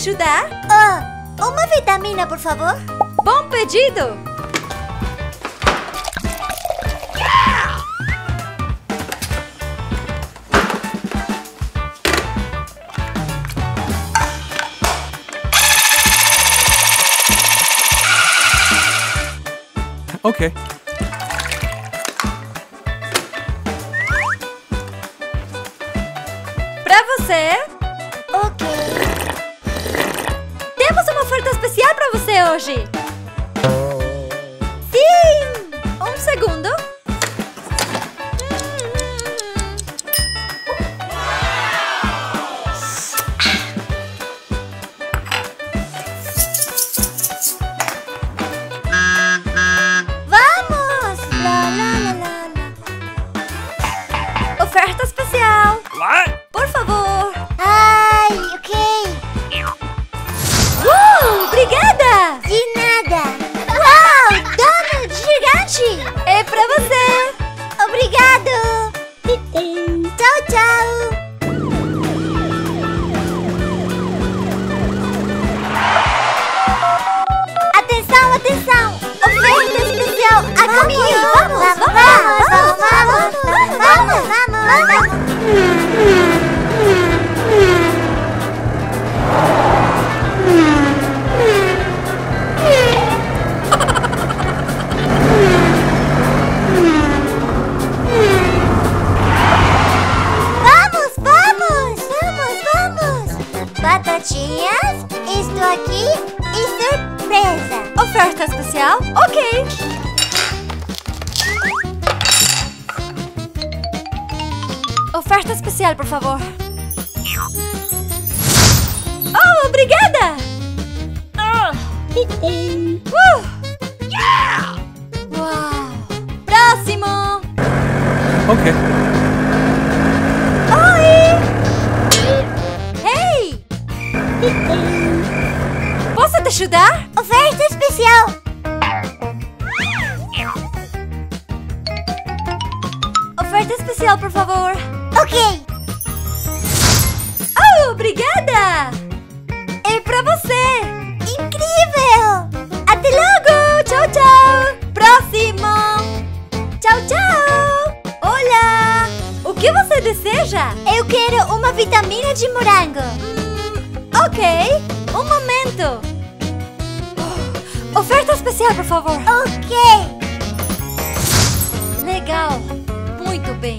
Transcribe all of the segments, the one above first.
ajudar? Uma vitamina, por favor. Bom pedido! Ok. Pra você, Ok. temos uma oferta especial pra você hoje. Sim! Um segundo. Vamos! Lá, lá, lá, lá, lá. Oferta especial. What? Por favor. Ai, ok. Obrigada! De nada. Uau! Donald gigante! É pra você. Obrigado! Tchau, tchau! Atenção, atenção! Oferta especial a caminho! Vamos! Batatinhas, estou aqui e surpresa! Oferta especial? Ok. Oferta especial, por favor. Oh, obrigada! Uau! Próximo! Ok. Oi! Hey! Posso te ajudar? Oferta especial! Oferta especial, por favor. Ok! Oh, obrigada! É pra você! Incrível! Até logo! Tchau, tchau! Próximo! Tchau, tchau! Olá! O que você deseja? Eu quero uma vitamina de morango! Ok, um momento! Oferta especial, por favor! Ok! Legal! Muito bem!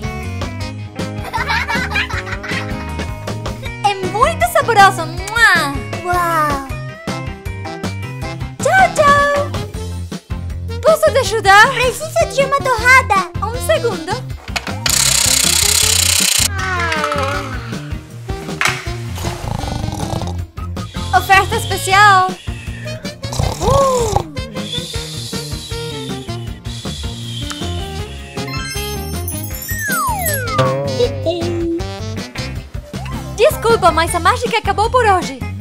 É muito saboroso! Mua! Uau! Tchau, tchau! Posso te ajudar? Preciso de uma torrada! Um segundo! Oferta especial! Desculpa, mas a mágica acabou por hoje.